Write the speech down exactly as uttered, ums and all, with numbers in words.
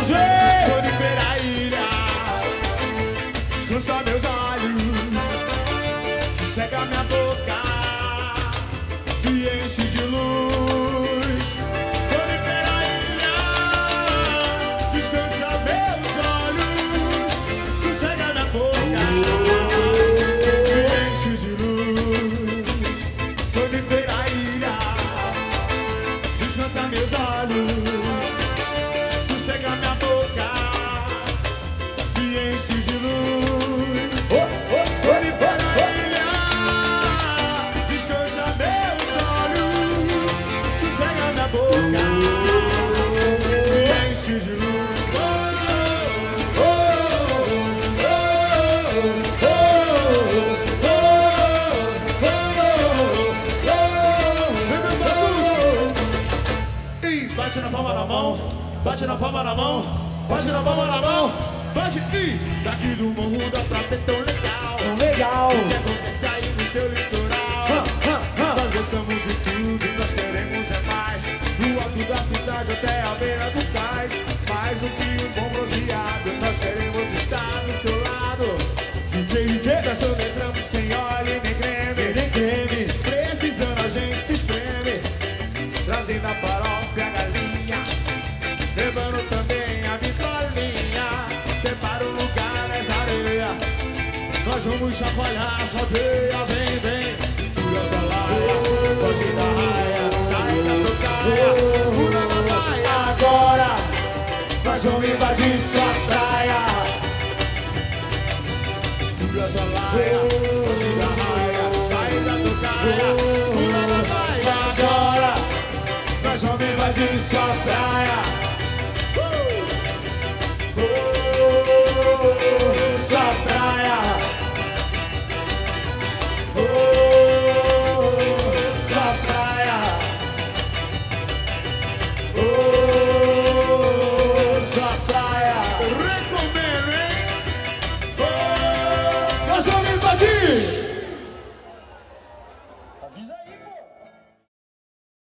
mais ver. Sonífera ilha, descansa meus olhos, sossega minha boca e enche de luz. Sonífera ilha, descansa meus olhos, sossega minha boca e enche de luz. Sonífera ilha, descansa meus olhos, sossega minha boca e enche de luz. Oh, oh, sonífera ilha, descansa meus olhos, sossega minha boca e enche de luz. Oh, oh, oh, oh, oh. E bate na palma da mão, bate na palma da mão, bate na palma da mão, bate e daqui do morro da prata é tão legal, Tão legal. o que acontece aí no seu litoral? Ha, ha, ha. Nós gostamos de tudo, nós queremos é mais, do alto da cidade até a beira do cais, mais do que um bom bronzeado, nós queremos estar do seu lado. D J, D J, nós não entramos sem óleo nem creme, Nem creme. precisando a gente se espreme, trazendo a farofa e a galinha, levando também a vitrolinha, separa o lugar nessa areia, nós vamos chacoalhar sua veia, vem, vem, mistura sua laia, foge da raia, sai da tocaia, pula na praia, agora nós vamos invadir sua praia, mistura sua laia,